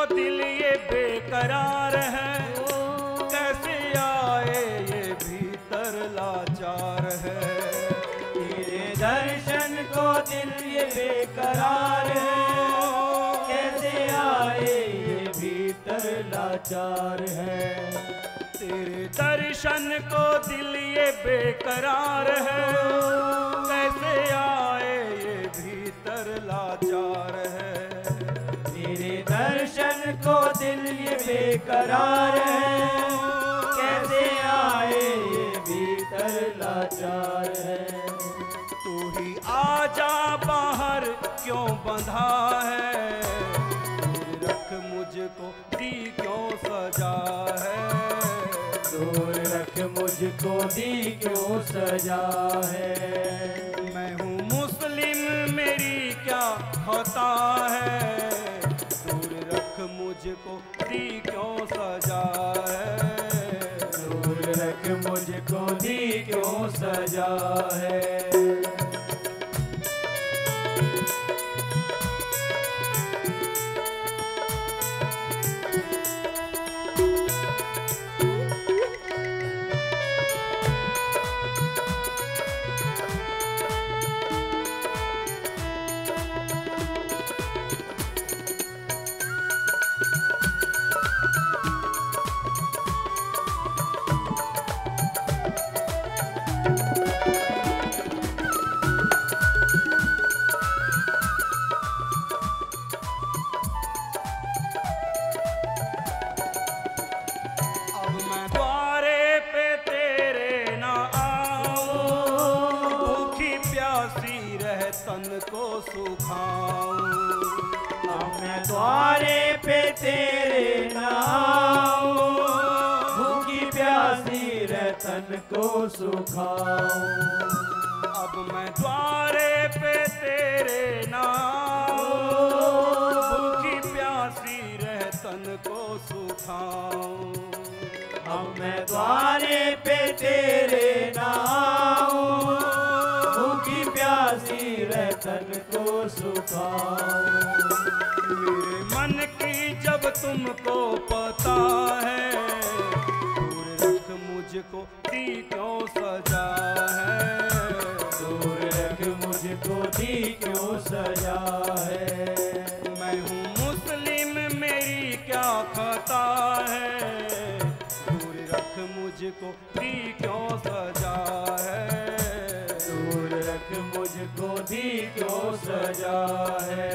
दिल ये बेकरार है, कैसे आए ये भीतर लाचार है। तेरे दर्शन को दिल ये बेकरार है, कैसे आए ये भीतर लाचार है। तेरे दर्शन को दिल ये बेकरार है, कैसे आए ये भीतर लाचार है। तेरे दर्शन को दिल ये बेकरार है, कैसे आए ये भीतर लाचार है। तू ही आजा बाहर क्यों बंधा है, दूर रख मुझको दी क्यों सजा है। दूर रख मुझको दी क्यों सजा है। मैं हूँ मुस्लिम मेरी क्या खता है, दूर रख मुझको दी क्यों सजा है। दूर रख मुझको दी क्यों सजा है। तन को सुखाऊं। अब मैं द्वारे पे तेरे नाम, भूखी प्यासी रह तन को सुखाऊं। अब मैं द्वारे पे तेरे नाम, भूखी प्यासी रह तन को सुखाऊं। अब मैं द्वारे पे तेरे नाम, भूखी प्यासी रह तन को सुखाऊं। मेरे मन की जब तुमको पता है, दूर रख मुझको दी क्यों सजा है। दूर रख मुझको दी क्यों सजा है। मैं हूँ मुस्लिम मेरी क्या खता है, दूर रख मुझको दी क्यों सजा है। दूर रख मुझको दी क्यों सजा है।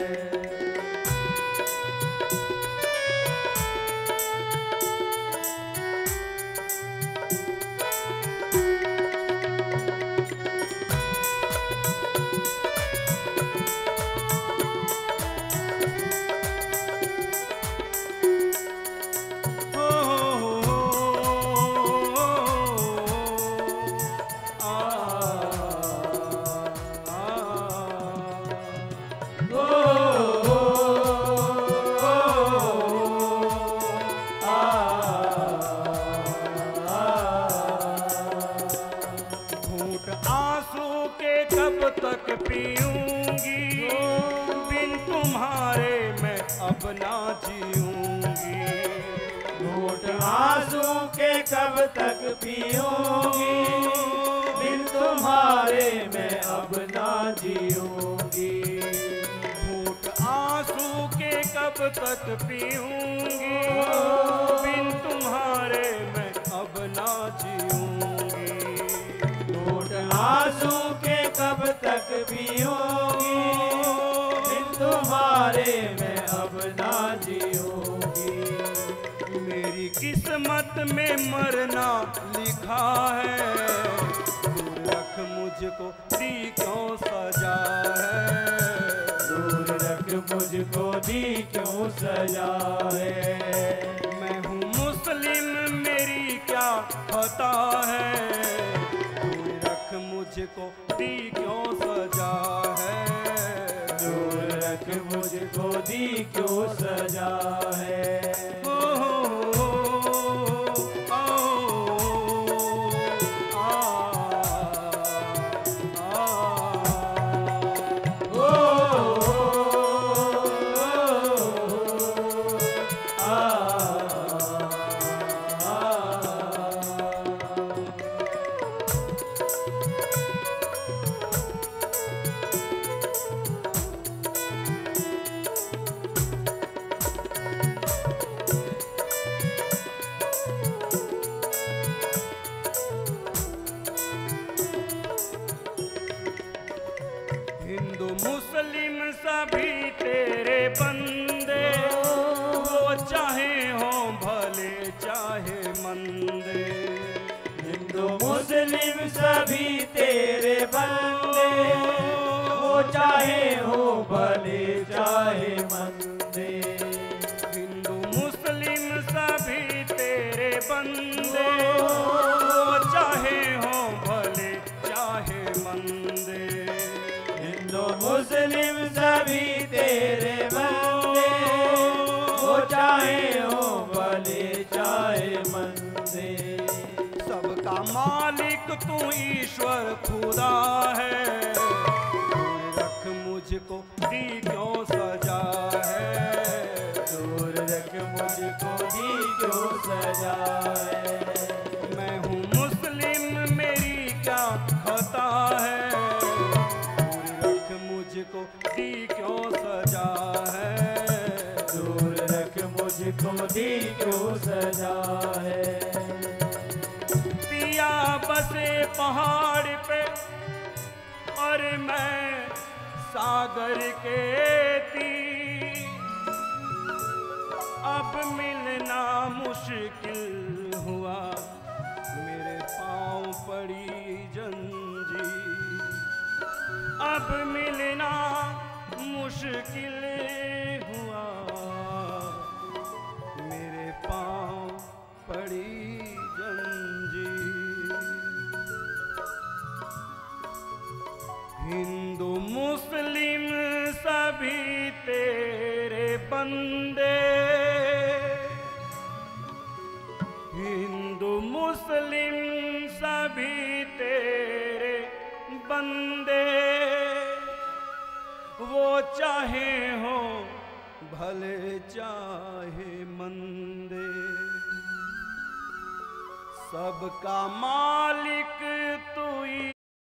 तक पीऊंगी, बिन तुम्हारे मैं अब ना जीऊंगी। घूंट आंसू के कब तक पीऊंगी, बिन तुम्हारे मैं अब ना जीऊंगी। घूंट आंसू के कब तक पीऊंगी, बिन तुम्हारे मैं अब ना जीऊंगी। घूंट आंसू के कब तक पीऊंगी, बिन तुम्हारे मैं अब ना जीऊंगी। मेरी किस्मत में मरना लिखा है, दूर रख मुझको दी क्यों सजा है। दूर रख मुझको दी क्यों सजा है। मैं हूँ मुस्लिम मेरी क्या खता है, दूर रख मुझको दी क्यों सजा है। दूर रख मुझको दी क्यों सजा है। मुस्लिम सभी तेरे बंदे, वो चाहे हो भले चाहे मंदे। हिंदू मुस्लिम सभी तेरे बंदे, वो चाहे हो भले चाहे मंदे। हिंदू मुस्लिम सभी तेरे बंदे, वो चाहे हो भले चाहे मंदे। हिंदू मुस्लिम सभी तेरे बंदे, वो चाहे हो भले चाहे मंदे। सबका मालिक तू ईश्वर खुदा है, दूर रख मुझको दी क्यों सजा है। दूर रख मुझको दी क्यों सजा है। मैं हूँ मुस्लिम मेरी क्या खता है, दूर रख मुझको दी क्यों सजा है। दूर रख मुझको दी क्यों सजा है। पिया बसे पहाड़ पे और मैं सागर के तीर, अब मिलना मुश्किल हुआ, मेरे पाँव पड़ी जंजीर। अब मिलना मुश्किल हुआ, मेरे पाँव पड़ी जंजीर। हिंदू मुस्लिम सभी तेरे बंदे, हिंदू मुस्लिम सभी तेरे बंदे, वो चाहे हो भले चाहे मंदे। सबका मालिक तू ही